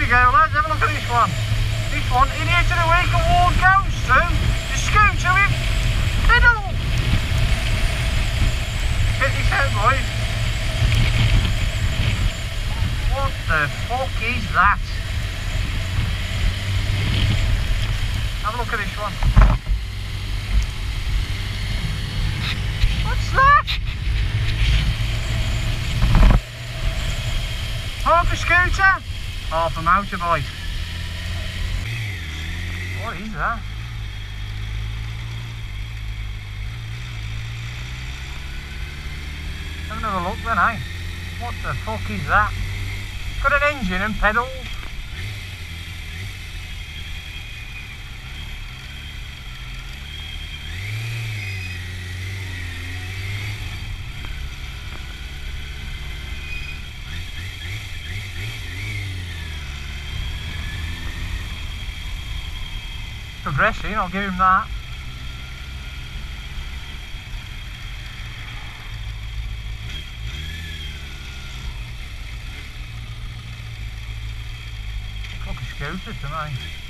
we go, lads, have a look at this one. This one, in here to the week award goes to the scooter with pedal. Check this out, boys. What the fuck is that? Have a look at this one. What's that? Half a scooter, half a motorbike. What is that? Have another look then, eh? What the fuck is that? It's got an engine and pedals. Progressing, I'll give him that. Fucking scooter to me.